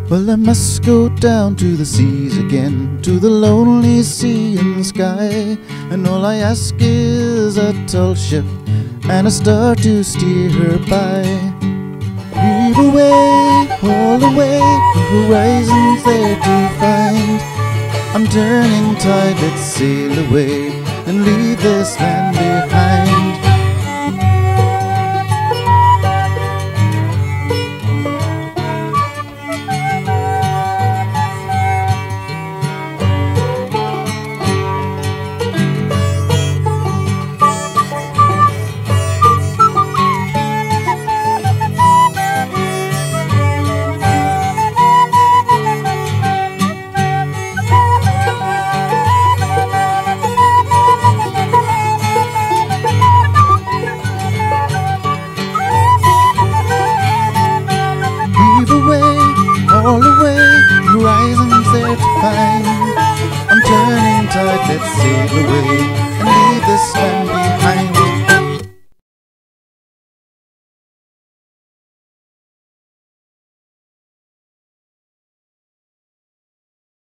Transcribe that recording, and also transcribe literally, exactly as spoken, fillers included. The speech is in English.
Well, I must go down to the seas again, to the lonely sea and sky, and all I ask is a tall ship and a star to steer her by. Weave away, all away, horizons there to find. I'm turning tide, let's sail away and leave this land behind. All away, horizons there to find. I'm turning tide, let's sail away and leave this land behind.